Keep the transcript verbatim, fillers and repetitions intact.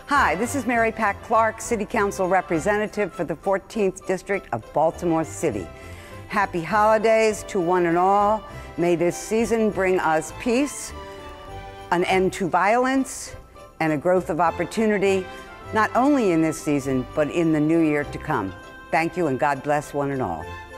Hi, this is Mary Pat Clarke, City Council Representative for the fourteenth District of Baltimore City. Happy holidays to one and all. May this season bring us peace, an end to violence, and a growth of opportunity, not only in this season, but in the new year to come. Thank you, and God bless one and all.